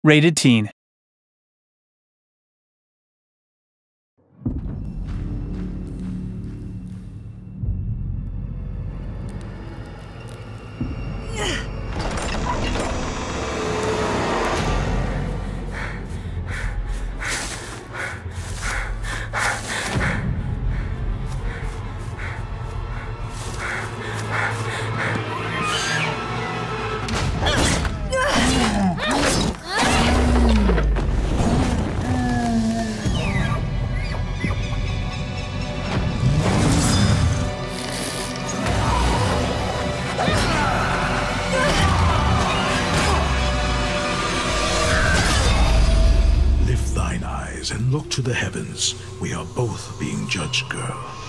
Rated Teen. Lift thine eyes and look to the heavens. We are both being judged, girl.